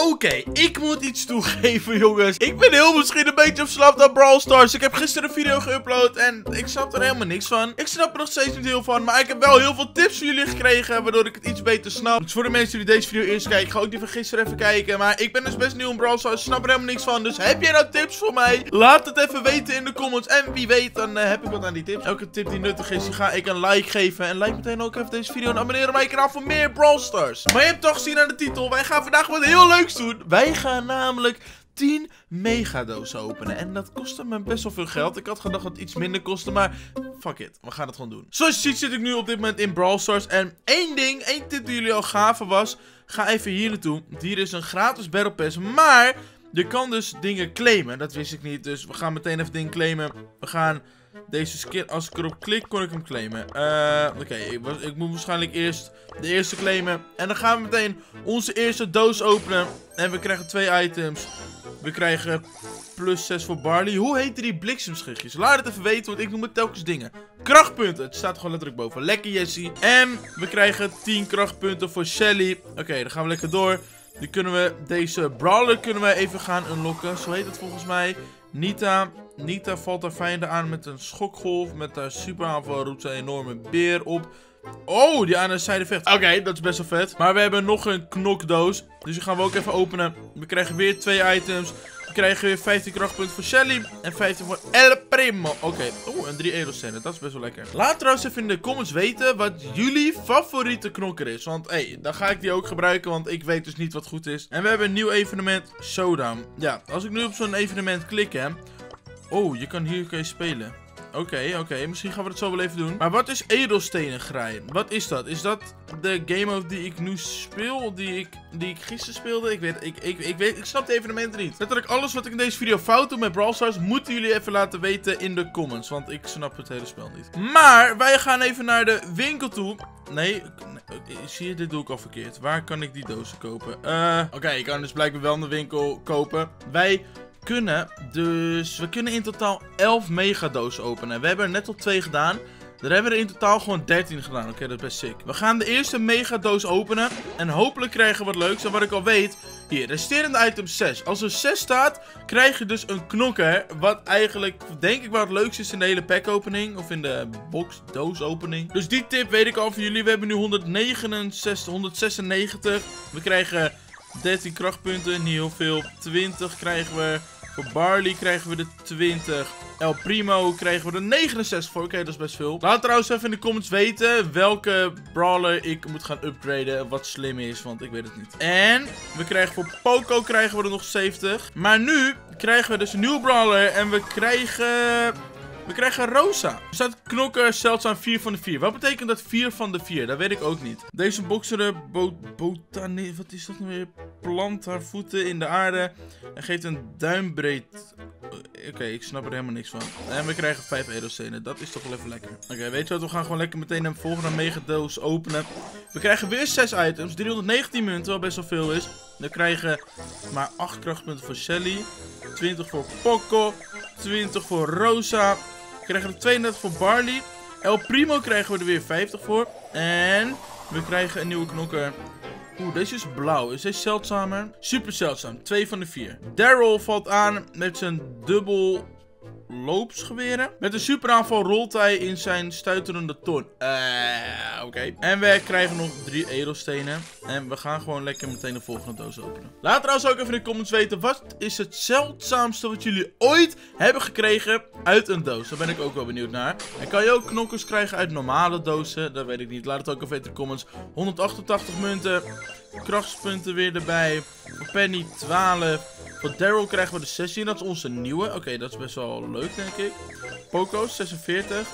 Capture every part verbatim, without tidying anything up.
Oké, okay, ik moet iets toegeven, jongens. Ik ben heel misschien een beetje verslaafd aan Brawl Stars. Ik heb gisteren een video geüpload en ik snap er helemaal niks van. Ik snap er nog steeds niet heel van, maar ik heb wel heel veel tips van jullie gekregen, waardoor ik het iets beter snap. Dus voor de mensen die deze video eerst kijken, ga ook die van gisteren even kijken. Maar ik ben dus best nieuw in Brawl Stars, snap er helemaal niks van. Dus heb jij nou tips voor mij? Laat het even weten in de comments. En wie weet, dan uh, heb ik wat aan die tips. Elke tip die nuttig is, die ga ik een like geven. En like meteen ook even deze video en abonneer op mijn kanaal voor meer Brawl Stars. Maar je hebt toch gezien aan de titel, wij gaan vandaag wat heel leuks doen. Wij gaan namelijk tien megadozen openen. En dat kostte me best wel veel geld. Ik had gedacht dat het iets minder kostte, maar fuck it. We gaan het gewoon doen. Zoals je ziet zit ik nu op dit moment in Brawl Stars. En één ding, één tip die jullie al gaven was, ga even hier naartoe. Hier is een gratis Battle Pass, maar je kan dus dingen claimen. Dat wist ik niet, dus we gaan meteen even dingen claimen. We gaan deze skin, als ik erop klik, kon ik hem claimen. Uh, Oké, okay, ik, ik moet waarschijnlijk eerst de eerste claimen. En dan gaan we meteen onze eerste doos openen. En we krijgen twee items. We krijgen plus zes voor Barley. Hoe heette die bliksemschichtjes? Laat het even weten, want ik noem het telkens dingen. Krachtpunten, het staat gewoon letterlijk boven. Lekker Jessie. En we krijgen tien krachtpunten voor Shelly. Oké, okay, dan gaan we lekker door. Nu kunnen we deze brawler kunnen we even gaan unlocken. Zo heet het volgens mij. Nita. Nita valt haar vijanden aan met een schokgolf. Met haar superaanval roept ze een enorme beer op. Oh, die aan de zijde vecht. Oké, okay, dat is best wel vet. Maar we hebben nog een knokdoos. Dus die gaan we ook even openen. We krijgen weer twee items. We krijgen weer vijftien krachtpunten voor Shelly. En vijftien voor El Primo. Oké. Okay. Oeh, en drie edelstenen. Dat is best wel lekker. Laat trouwens even in de comments weten wat jullie favoriete knokker is. Want hé, hey, dan ga ik die ook gebruiken. Want ik weet dus niet wat goed is. En we hebben een nieuw evenement. Showdown. Ja, als ik nu op zo'n evenement klik, hè. Oh, je kan hier kun je spelen. Oké, okay, oké. Okay. Misschien gaan we het zo wel even doen. Maar wat is edelstenen graaien? Wat is dat? Is dat de game mode die ik nu speel? Die ik, die ik gisteren speelde? Ik weet, ik, ik, ik weet, ik snap de evenementen niet. Letterlijk alles wat ik in deze video fout doe met Brawl Stars, moeten jullie even laten weten in de comments. Want ik snap het hele spel niet. Maar wij gaan even naar de winkel toe. Nee, nee, zie je, dit doe ik al verkeerd. Waar kan ik die dozen kopen? Uh, oké, okay, ik kan dus blijkbaar wel in de winkel kopen. Wij kunnen dus, we kunnen in totaal elf megadozen openen. We hebben er net al twee gedaan. Daar hebben we er in totaal gewoon dertien gedaan. Oké, okay, dat is best sick. We gaan de eerste megadoos openen. En hopelijk krijgen we wat leuks. En wat ik al weet, hier, resterende item zes. Als er zes staat, krijg je dus een knokker. Wat eigenlijk, denk ik, wel het leukste is in de hele pack opening. Of in de box doos opening. Dus die tip weet ik al van jullie. We hebben nu honderdnegenenzestig, honderdzesennegentig. We krijgen dertien krachtpunten, niet heel veel. twintig krijgen we. Voor Barley krijgen we de twintig. El Primo krijgen we de negenenzestig voor. Oké, okay, dat is best veel. Laat trouwens even in de comments weten welke brawler ik moet gaan upgraden. Wat slim is, want ik weet het niet. En we krijgen voor Poco krijgen we er nog zeventig. Maar nu krijgen we dus een nieuwe brawler. En we krijgen... We krijgen Rosa. Er staat knokker zeldzaam vier van de vier. Wat betekent dat vier van de vier? Dat weet ik ook niet. Deze boxer bot botanie. Wat is dat nou weer? Plant haar voeten in de aarde. En geeft een duimbreed. Oké, okay, ik snap er helemaal niks van. En we krijgen vijf edelstenen. Dat is toch wel even lekker. Oké, okay, weet je wat? We gaan gewoon lekker meteen een volgende megadoos openen. We krijgen weer zes items. driehonderdnegentien munten, wat best wel veel is. We krijgen maar acht krachtpunten voor Shelly. twintig voor Poco. twintig voor Rosa. We krijgen er tweeëndertig voor Barley. El Primo krijgen we er weer vijftig voor. En we krijgen een nieuwe knokker. Oeh, deze is blauw. Is deze zeldzamer? Super zeldzaam. twee van de vier. Daryl valt aan met zijn dubbel loopsgeweren. Met een superaanval rolt hij in zijn stuiterende toon. Eh, uh, oké. Okay. En we krijgen nog drie edelstenen. En we gaan gewoon lekker meteen de volgende doos openen. Laat trouwens ook even in de comments weten. Wat is het zeldzaamste wat jullie ooit hebben gekregen uit een doos? Daar ben ik ook wel benieuwd naar. En kan je ook knokkers krijgen uit normale dozen? Dat weet ik niet. Laat het ook even weten in de comments. honderdachtentachtig munten. Krachtspunten weer erbij. Voor Penny twaalf. Voor Daryl krijgen we de zestien. Dat is onze nieuwe. Oké, okay, dat is best wel leuk, denk ik. Poco zesenveertig.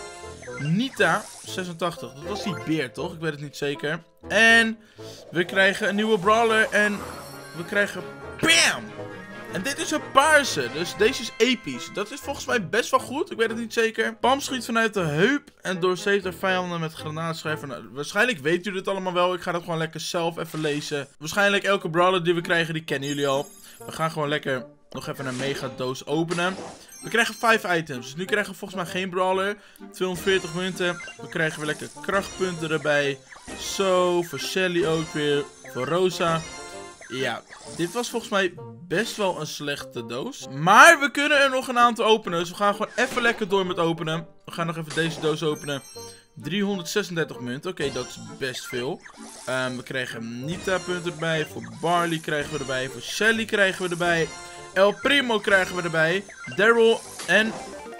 Nita zesentachtig. Dat was die beer, toch? Ik weet het niet zeker. En we krijgen een nieuwe brawler. En we krijgen... Bam! En dit is een paarse. Dus deze is episch. Dat is volgens mij best wel goed. Ik weet het niet zeker. Pam schiet vanuit de heup. En doorzeeft haar vijanden met granaatschijven. Nou, waarschijnlijk weten jullie het allemaal wel. Ik ga dat gewoon lekker zelf even lezen. Waarschijnlijk elke brawler die we krijgen, die kennen jullie al. We gaan gewoon lekker nog even een mega doos openen. We krijgen vijf items. Dus nu krijgen we volgens mij geen brawler. tweehonderdveertig munten. We krijgen weer lekker krachtpunten erbij. Zo, voor Shelly ook weer. Voor Rosa. ja, dit was volgens mij best wel een slechte doos. Maar we kunnen er nog een aantal openen. Dus we gaan gewoon even lekker door met openen. We gaan nog even deze doos openen. driehonderdzesendertig munten. Oké, okay, dat is best veel. Um, we krijgen Nita punten erbij. Voor Barley krijgen we erbij. Voor Shelly krijgen we erbij. El Primo krijgen we erbij. Daryl en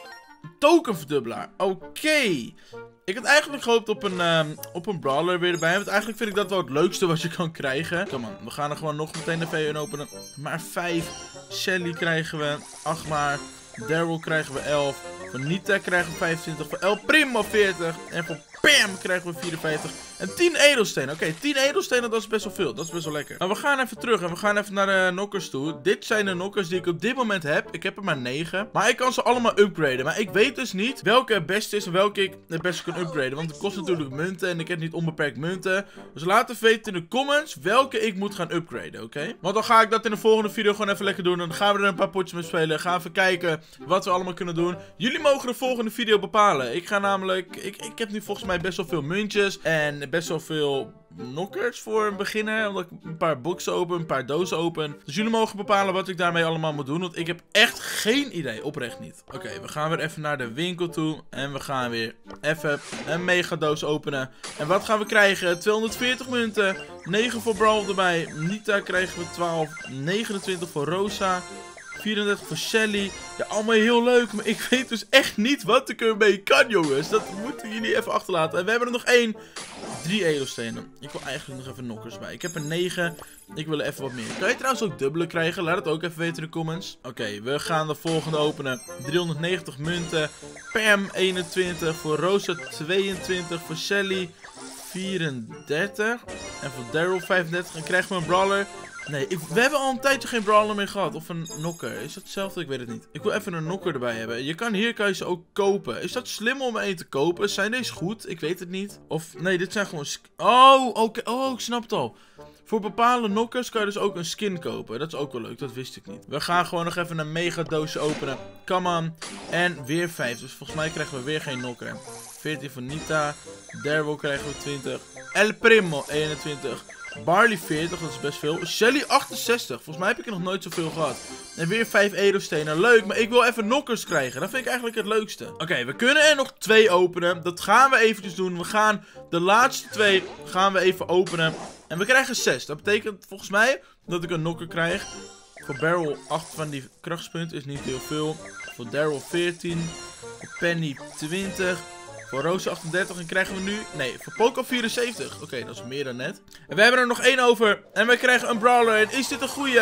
tokenverdubbelaar. Oké. Okay. Ik had eigenlijk gehoopt op een, um, op een brawler weer erbij. Want eigenlijk vind ik dat wel het leukste wat je kan krijgen. Kom aan, we gaan er gewoon nog meteen even in openen. Maar vijf. Shelly krijgen we. acht maar. Daryl krijgen we elf. Voor Nita krijgen we vijfentwintig. Voor El Primo veertig. En voor Pam krijgen we vierenvijftig. En tien edelstenen. Oké, okay, tien edelstenen, dat is best wel veel. Dat is best wel lekker. Maar we gaan even terug en we gaan even naar de knockers toe. Dit zijn de knockers die ik op dit moment heb. Ik heb er maar negen. Maar ik kan ze allemaal upgraden. Maar ik weet dus niet welke het beste is en welke ik het beste kan upgraden. Want het kost natuurlijk munten en ik heb niet onbeperkt munten. Dus laat even weten in de comments welke ik moet gaan upgraden, oké? Okay? Want dan ga ik dat in de volgende video gewoon even lekker doen. En dan gaan we er een paar potjes mee spelen. Gaan we even kijken wat we allemaal kunnen doen. Jullie mogen de volgende video bepalen. Ik ga namelijk... Ik, ik heb nu volgens mij best wel veel muntjes. En best wel veel knockers voor een beginner. Omdat ik een paar boxen open, een paar dozen open. Dus jullie mogen bepalen wat ik daarmee allemaal moet doen. Want ik heb echt geen idee. Oprecht niet. Oké, okay, we gaan weer even naar de winkel toe. En we gaan weer even een mega doos openen. En wat gaan we krijgen? tweehonderdveertig munten. negen voor Brawl erbij. Nita krijgen we twaalf. negenentwintig voor Rosa. vierendertig voor Shelly. Ja, allemaal heel leuk. Maar ik weet dus echt niet wat ik ermee kan, jongens. Dat moeten jullie even achterlaten. En we hebben er nog één. Drie edelstenen. Ik wil eigenlijk nog even knockers bij. Ik heb er negen. Ik wil er even wat meer. Kan je trouwens ook dubbele krijgen? Laat het ook even weten in de comments. Oké, okay, we gaan de volgende openen. driehonderdnegentig munten. Pam eenentwintig. Voor Rosa tweeëntwintig. Voor Shelly vierendertig. En voor Daryl vijfendertig. En krijgen we een brawler. Nee, ik, we hebben al een tijdje geen brawler meer gehad. Of een knocker. Is dat hetzelfde? Ik weet het niet. Ik wil even een knocker erbij hebben. Je kan hier kan je ze ook kopen. Is dat slim om één te kopen? Zijn deze goed? Ik weet het niet. Of nee, dit zijn gewoon... Oh, oké. Okay. Oh, ik snap het al. Voor bepaalde knockers kan je dus ook een skin kopen. Dat is ook wel leuk. Dat wist ik niet. We gaan gewoon nog even een mega doosje openen. Come on. En weer vijf. Dus volgens mij krijgen we weer geen knocker. veertien voor Nita. Daryl krijgen we twintig. El Primo eenentwintig. Barley veertig, dat is best veel. Shelly achtenzestig. Volgens mij heb ik er nog nooit zoveel gehad. En weer vijf edelstenen. Leuk, maar ik wil even knockers krijgen. Dat vind ik eigenlijk het leukste. Oké, okay, we kunnen er nog twee openen. Dat gaan we eventjes doen. We gaan de laatste twee gaan we even openen. En we krijgen zes. Dat betekent volgens mij dat ik een knocker krijg. Voor Barrel acht van die krachtspunten is niet heel veel. Voor Daryl veertien. Voor Penny twintig. Voor Rosa achtendertig en krijgen we nu... Nee, voor Poco vierenzeventig. Oké, okay, dat is meer dan net. En we hebben er nog één over. En wij krijgen een brawler. En is dit een goeie?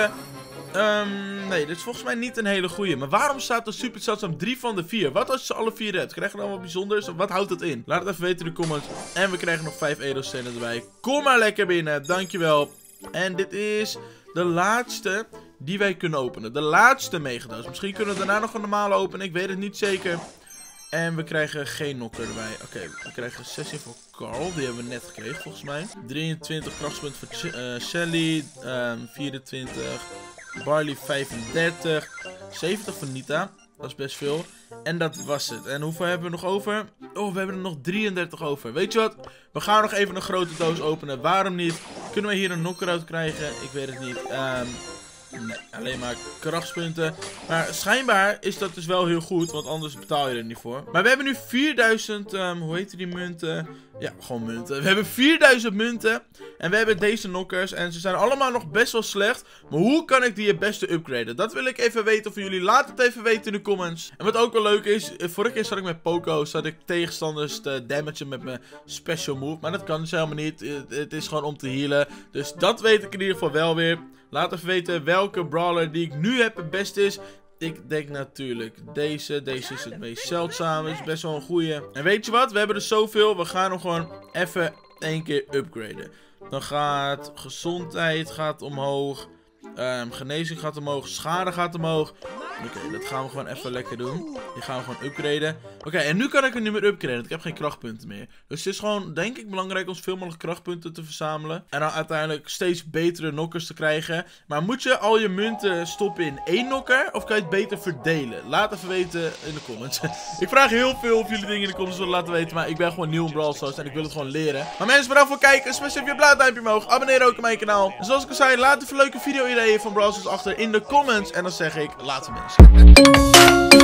Um, nee, dit is volgens mij niet een hele goeie. Maar waarom staat er super zeldzaam drie van de vier? Wat als je ze alle vier hebt? Krijgen we dan wat bijzonders? Wat houdt dat in? Laat het even weten in de comments. En we krijgen nog vijf edelstenen erbij. Kom maar lekker binnen. Dankjewel. En dit is de laatste die wij kunnen openen. De laatste megadoos. Misschien kunnen we daarna nog een normale openen. Ik weet het niet zeker. En we krijgen geen knocker erbij. Oké, okay, we krijgen zestien voor Carl. Die hebben we net gekregen volgens mij. drieëntwintig krachtspunten voor uh, Shelly. Um, vierentwintig. Barley vijfendertig. zeventig voor Nita. Dat is best veel. En dat was het. En hoeveel hebben we nog over? Oh, we hebben er nog drieëndertig over. Weet je wat? We gaan nog even een grote doos openen. Waarom niet? Kunnen we hier een knocker uit krijgen? Ik weet het niet. Um, Nee, alleen maar krachtspunten. Maar schijnbaar is dat dus wel heel goed, want anders betaal je er niet voor. Maar we hebben nu vierduizend, um, hoe heet die munten? Ja, gewoon munten. We hebben vierduizend munten. En we hebben deze knockers. En ze zijn allemaal nog best wel slecht. Maar hoe kan ik die het beste upgraden? Dat wil ik even weten van jullie. Laat het even weten in de comments. En wat ook wel leuk is. Vorige keer zat ik met Poco. Zat ik tegenstanders te damagen met mijn special move. Maar dat kan dus helemaal niet. Het is gewoon om te healen. Dus dat weet ik in ieder geval wel weer. Laat even weten welke brawler die ik nu heb het beste is. Ik denk natuurlijk deze. Deze is het meest zeldzame. Is best wel een goeie. En weet je wat? We hebben er zoveel. We gaan hem gewoon even één keer upgraden. Dan gaat gezondheid gaat omhoog. Um, genezing gaat omhoog. Schade gaat omhoog. Oké, okay, dat gaan we gewoon even lekker doen. Die gaan we gewoon upgraden. Oké, okay, en nu kan ik hem niet meer upgraden. Want ik heb geen krachtpunten meer. Dus het is gewoon, denk ik, belangrijk om zoveel mogelijk krachtpunten te verzamelen. En dan uiteindelijk steeds betere knockers te krijgen. Maar moet je al je munten stoppen in één knocker? Of kan je het beter verdelen? Laat even weten in de comments. Ik vraag heel veel of jullie dingen in de comments willen laten weten. Maar ik ben gewoon nieuw in Brawl Stars en ik wil het gewoon leren. Maar mensen, bedankt voor het kijken. Speciaal even je blauw duimpje omhoog. Abonneer ook op mijn kanaal. En zoals ik al zei, laat even leuke video-ideeën van Brawl Stars achter in de comments. En dan zeg ik, later mensen.